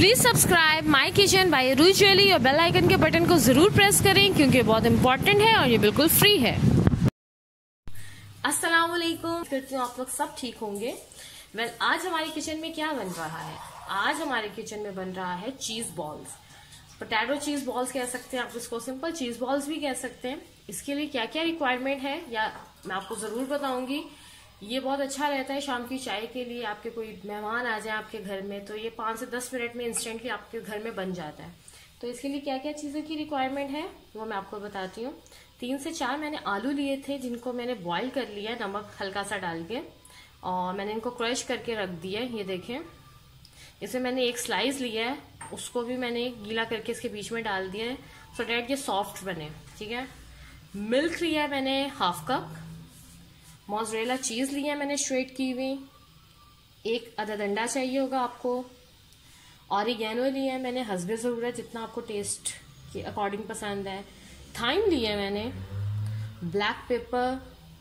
Please subscribe my kitchen by Arooj jewellery और bell icon के button को जरूर प्रेस करें क्योंकि बहुत इंपॉर्टेंट है और ये बिल्कुल फ्री है। अस्सलाम वालेकुम, करती हूँ आप लोग सब ठीक होंगे। आज हमारी किचन में क्या बन रहा है? आज हमारे किचन में बन रहा है चीज बॉल्स। पोटैटो चीज बॉल्स कह सकते हैं आप इसको, सिंपल चीज बॉल्स भी कह सकते हैं। इसके लिए क्या क्या रिक्वायरमेंट है या मैं आपको जरूर बताऊंगी। ये बहुत अच्छा रहता है शाम की चाय के लिए। आपके कोई मेहमान आ जाए आपके घर में तो ये 5 से 10 मिनट में इंस्टेंटली आपके घर में बन जाता है। तो इसके लिए क्या क्या चीज़ों की रिक्वायरमेंट है वो मैं आपको बताती हूँ। 3 से 4 मैंने आलू लिए थे जिनको मैंने बॉईल कर लिया नमक हल्का सा डाल के, और मैंने इनको क्रश करके रख दिया है। ये देखें, इसमें मैंने एक स्लाइस लिया है, उसको भी मैंने गीला करके इसके बीच में डाल दिया है सो डैट ये सॉफ्ट बने। ठीक है। मिल्क लिया है मैंने हाफ कप। मोज़रेला चीज लिया मैंने श्रेड की हुई, एक आधा डंडा चाहिए होगा आपको। ऑरिगेनो लिया है मैंने हस्बे ज़रूरत, जितना आपको टेस्ट के अकॉर्डिंग पसंद है। थाइम लिया है मैंने, black pepper,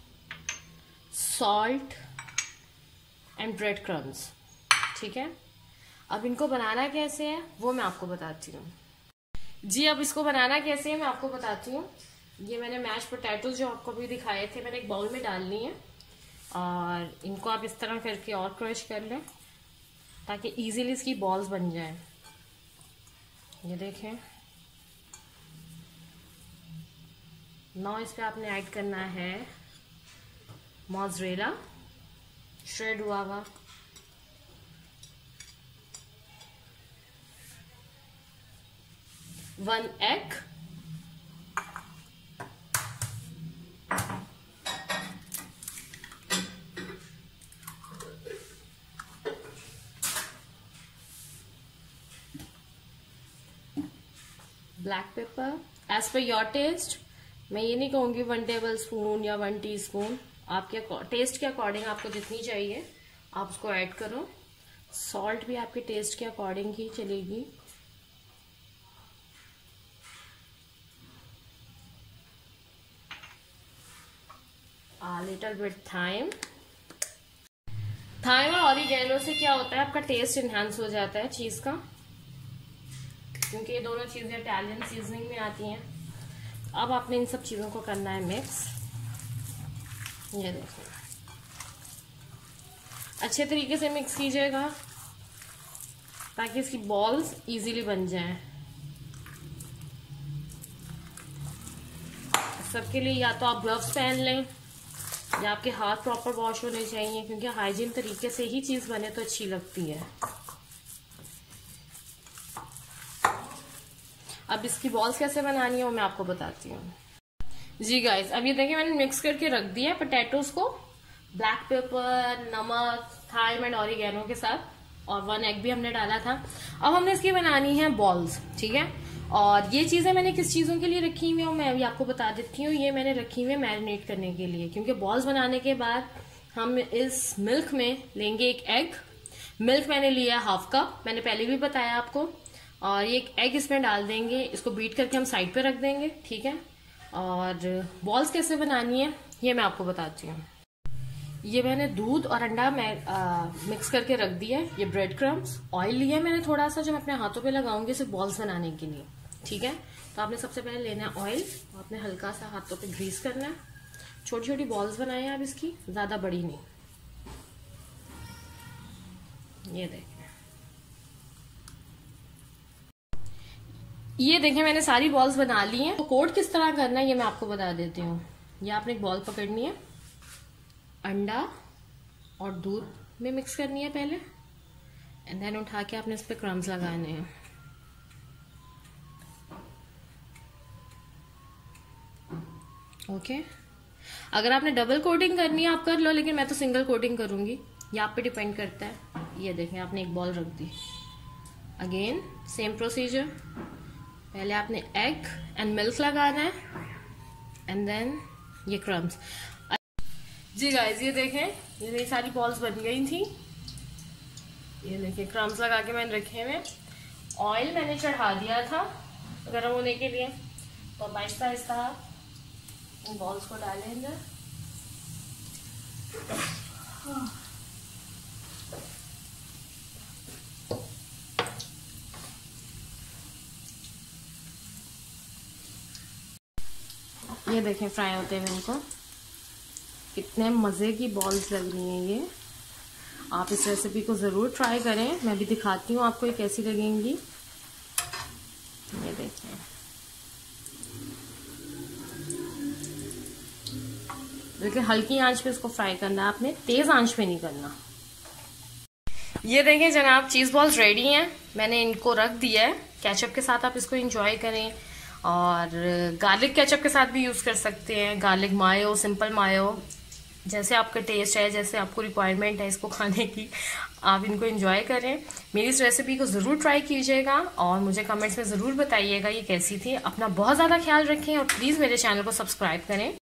salt and bread crumbs. ठीक है। अब इनको बनाना कैसे है वो मैं आपको बताती हूँ। जी, अब इसको बनाना कैसे है मैं आपको बताती हूँ। ये मैंने मैश पोटैटोज जो आपको भी दिखाए थे मैंने एक बाउल में डालनी है, और इनको आप इस तरह करके और क्रश कर लें ताकि इजीली इसकी बॉल्स बन जाएं। ये देखें। नौ इस पे आपने ऐड करना है मोज़रेला श्रेड हुआ हुआ, one egg, black pepper as per your taste. मैं ये नहीं कहूंगी 1 टेबल स्पून या 1 टीस्पून, आपके टेस्ट के अकॉर्डिंग आपको जितनी चाहिए आप उसको ऐड करो। सॉल्ट भी आपके टेस्ट के अकॉर्डिंग ही चलेगी। Little bit thyme. थाइम और ऑरिगेनो से क्या होता है, आपका टेस्ट इनहांस हो जाता है चीज का, क्योंकि ये दोनों चीजें इटालियन सीजनिंग में आती हैं। अब आपने इन सब चीजों को करना है मिक्स। ये देखिए, अच्छे तरीके से मिक्स कीजिएगा ताकि इसकी बॉल्स इजीली बन जाएं। सबके लिए या तो आप ग्लव्स पहन लें या आपके हाथ प्रॉपर वॉश होने चाहिए, क्योंकि हाइजीन तरीके से ही चीज बने तो अच्छी लगती है। अब इसकी बॉल्स कैसे बनानी है वो मैं आपको बताती हूँ। जी गाइस, अब ये देखिए मैंने मिक्स करके रख दिया पोटैटोज को ब्लैक पेपर, नमक, थाइम एंड ऑरिगेनो के साथ, और 1 एग भी हमने डाला था। अब हमने इसकी बनानी है बॉल्स। ठीक है। और ये चीजें मैंने किस चीजों के लिए रखी हुई है मैं अभी आपको बता देती हूँ। ये मैंने रखी हुई है मैरिनेट करने के लिए, क्योंकि बॉल्स बनाने के बाद हम इस मिल्क में लेंगे एक एग। मिल्क मैंने लिया हाफ कप, मैंने पहले भी बताया आपको, और ये एक एग इसमें डाल देंगे। इसको बीट करके हम साइड पे रख देंगे। ठीक है। और बॉल्स कैसे बनानी है ये मैं आपको बताती हूँ। ये मैंने दूध और अंडा मिक्स करके रख दिया है। ये ब्रेड क्रम्स, ऑयल लिया है मैंने थोड़ा सा जो मैं अपने हाथों पे लगाऊंगी सिर्फ बॉल्स बनाने के लिए। ठीक है। तो आपने सबसे पहले लेना है ऑयल, आपने हल्का सा हाथों पे ग्रीस करना है। छोटी छोटी बॉल्स बनाए आप इसकी, ज्यादा बड़ी नहीं। ये देखें मैंने सारी बॉल्स बना ली हैं। तो कोट किस तरह करना है ये मैं आपको बता देती हूँ। ये आपने एक बॉल पकड़नी है, अंडा और दूध में मिक्स करनी है पहले, एंड देन उठा के आपने इस पे क्रम्स लगाने हैं। ओके। अगर आपने डबल कोटिंग करनी है आप कर लो, लेकिन मैं तो सिंगल कोटिंग करूंगी, ये आप पे डिपेंड करता है। ये देखें आपने एक बॉल रख दी। अगेन सेम प्रोसीजर, पहले आपने एग एंड मिल्क लगाना है एंड देन ये क्रम्स। जी गाइस, ये देखें ये मेरी सारी बॉल्स बन गई थी। ये देखें क्रम्स लगा के मैंने रखे हुए। ऑयल मैंने चढ़ा दिया था गर्म होने के लिए, तो आहिस्ता आहिस्ता इन बॉल्स को डालेंगे। ये देखें फ्राई होते हुए इनको, कितने मज़े की बॉल्स लग रही हैं ये। आप इस रेसिपी को ज़रूर ट्राई करें। मैं भी दिखाती हूँ आपको ये कैसी लगेंगी। ये देखें, देखिए हल्की आंच पे इसको फ्राई करना है आपने, तेज आंच पे नहीं करना। ये देखें जनाब, चीज़ बॉल्स रेडी हैं। मैंने इनको रख दिया है। केचप के साथ आप इसको एंजॉय करें, और गार्लिक केचप के साथ भी यूज़ कर सकते हैं, गार्लिक मायो, सिंपल मायो, जैसे आपका टेस्ट है, जैसे आपको रिक्वायरमेंट है इसको खाने की, आप इनको एंजॉय करें। मेरी इस रेसिपी को ज़रूर ट्राई कीजिएगा और मुझे कमेंट्स में ज़रूर बताइएगा ये कैसी थी। अपना बहुत ज़्यादा ख्याल रखें और प्लीज़ मेरे चैनल को सब्सक्राइब करें।